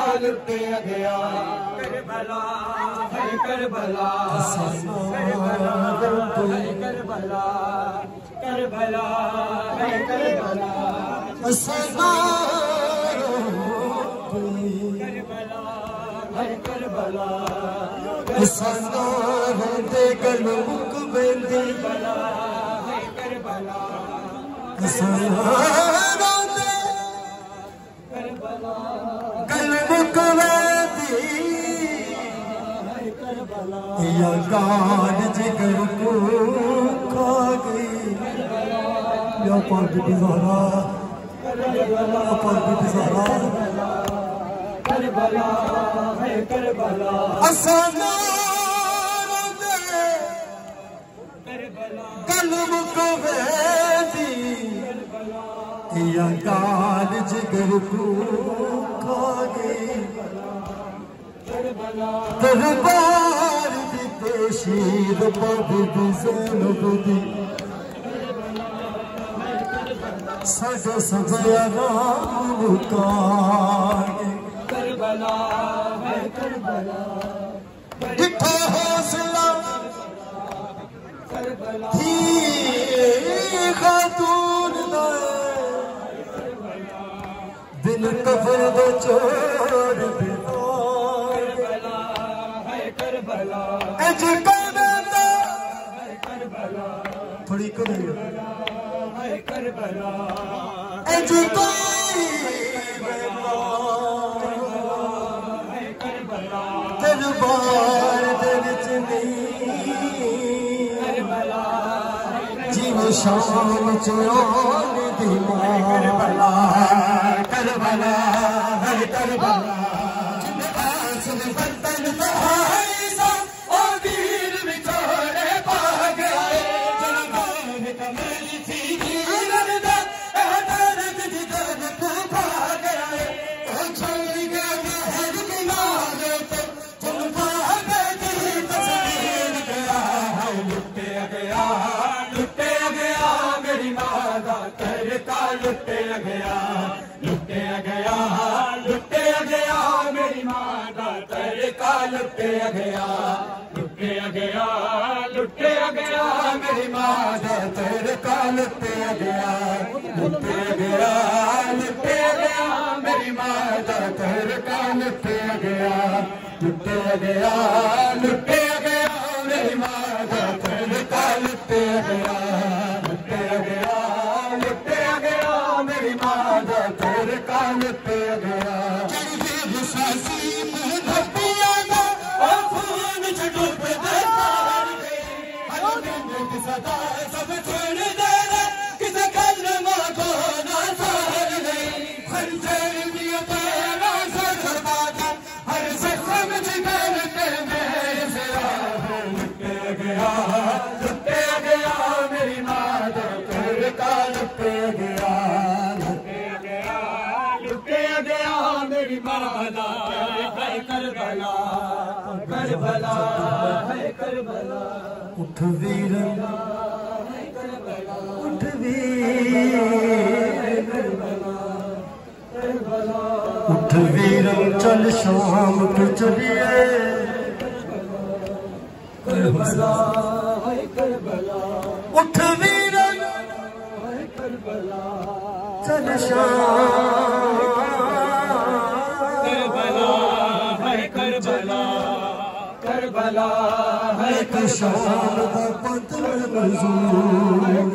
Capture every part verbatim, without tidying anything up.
लुटे गया करबला है करबला करबला है करबला करबला है करबला करबला है करबला सना होते गलमुक बेंदी करबला है करबला सना होते करबला गलमुक बेंदी है करबला या गान जिगर को खा गई या पर भी ज़हरा या पर भी ज़हरा करबला है करबला असना रोते करबला कलमुक बेंदी या गान जिगर को खा गई दरबार दी पेशीर बाबू दी ज़ैनब दी सजो सजया राम मुकाए करबला है करबला डिठा हौसला करबला थी खातून दा दिल कफर दे चोर करबला है करबला अज करबला है करबला थोड़ी कमी है करबला अज दरबार दे विच नहीं जिवें शाम च आन दी करबला करबला है करबला बर्तन ओ वीर बिछोड़े पा गए जनमान कमल थी लुटे गया लुटे गया लुटे गया मेरी माँ का तड़का लुटे गया लुटे गया लुटे गया मेरी माँ का तड़का लुटे गया लुटे गया लुटे गया मेरी माँ का तड़का लुटे गया लुटे गया लुटे गया मेरी माँ का तड़का लुटे गया लुटे गया मेरी माँ का तेरे कान पे गया सासी में धपिया ना और खून से डूब गई सदा सब छोड़ दे किसे कल माँ को ना छोड़ गई हर चरनी तेरा सर बाजा हर जख्म जिगर पे मेरे से लुटे गया लुटे गया मेरी माँ का तेरे कान पे गया करबला है करबला करबला है करबला उठ वीर है करबला उठ वीर करबला करबला उठ वीर चल शाम को चलिए करबला है करबला उठ वीर है करबला चल शाम करबला है शाम दा पतल मंजूर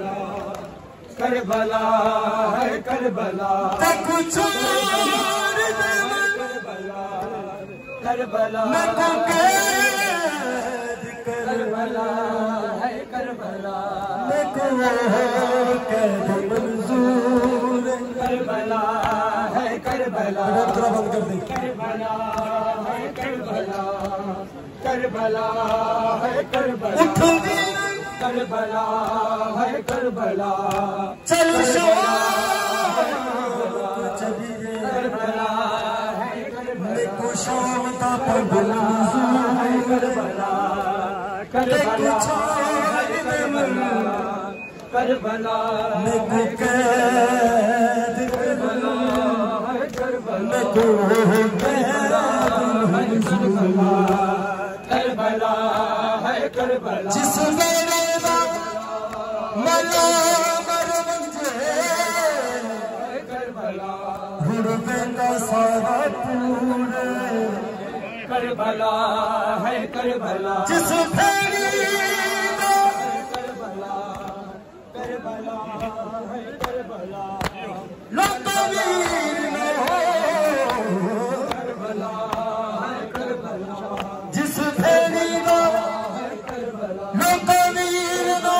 करबला है करबला ते कुछ और दे करबला करबला मैं को कैद करबला है करबला मैं को कैद मंजूर करबला है करबला तेरा बंद कर दे करबला है करबला करबला है करबला उठ करबला है करबला चल चलिए करबला है करबला को शाम दा पगल है करबला करबला करबला मैं को कैद करबला है करबला करबला करबला है करबला जिस मेरे मना मर मुझे करबला हुर्बे का सारा पूरे करबला है करबला जिस फेरी करबला करबला है करबला लोकवीर करबला है करबला जिस फेरी लोकवीर न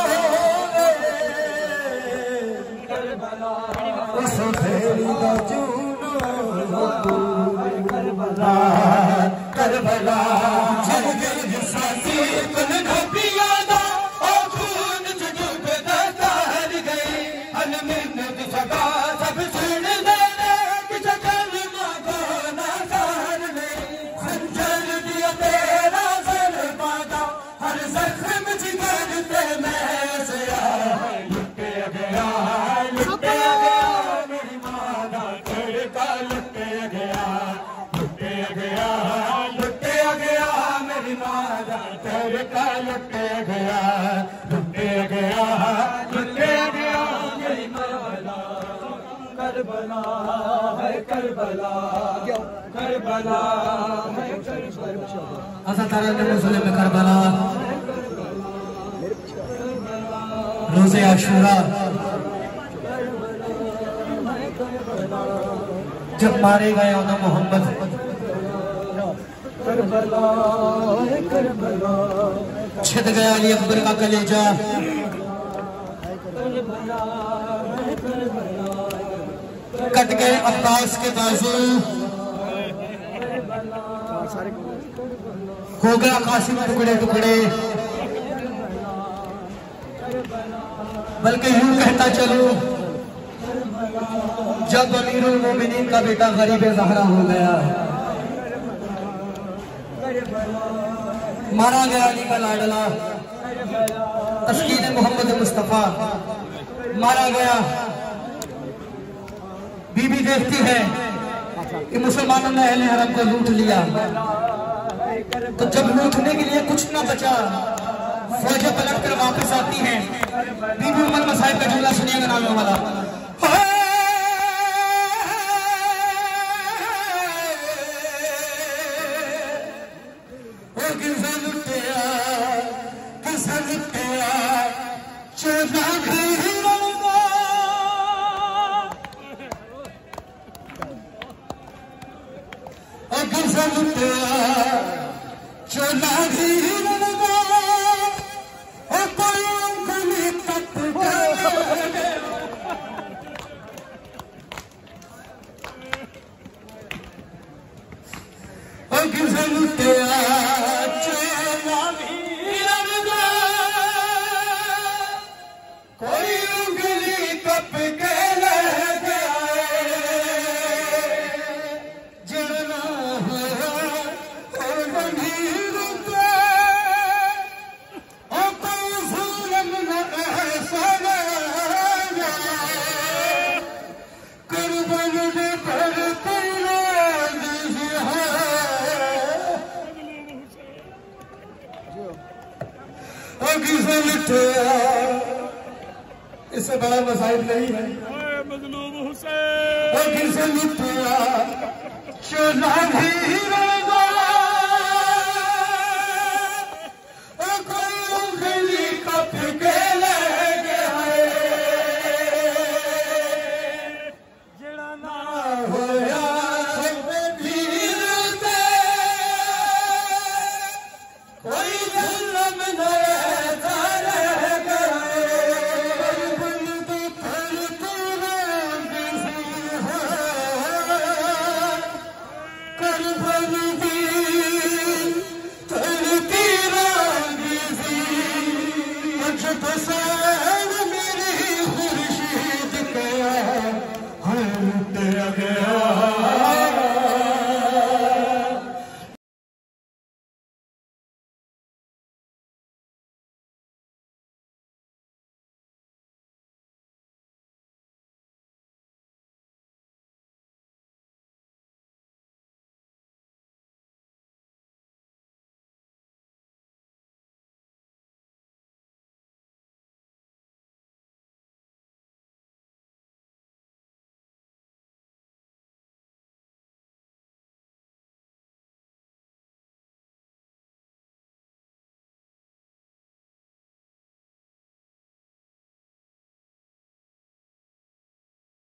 करबला उस फेरी का चूनो करबला करबला जब गिर सासी कुल घपिया दा ओ खून जुजुब दा हर गई हन मिन्नत सगा सब सुन ले कि जगन मा को ना जान ले खंजर दिया तेरा सर पादा हर जख्म जिगर पे मैं से लुटे गया लुटे गया मेरी मां दा तड़का लुटे गया लुटे गया लुटे गया मेरी मां दा तड़का लुटे गया लुटे गया लुटे गया मेरी मां दा करबला है करबला करबला है करबला असा तारा ने मुस्लिम में करबला रोज़े आशूरा जब मारे गए उन्हें मोहम्मद करबला करबला छिद गया अली अकबर का कलेजा कट गए अब्बास के बाजू हो गया कासिम टुकड़े टुकड़े बल्कि यूं कहता चलो जब अमीरुल मोमिनीन का बेटा गरीब ज़हरा हो गया मारा गया अली का लाडला तस्कीन मोहम्मद मुस्तफा मारा गया। बीबी देखती है कि मुसलमानों ने अहले हरम को लूट लिया, तो जब लूटने के लिए कुछ न बचा फौजें पलट कर वापस आती हैं। बीबी उमर मसाइब का जुमला सुनिएगा नाम वाला। इससे बड़ा मसाइब नहीं है। मजलूम हुसैन कोई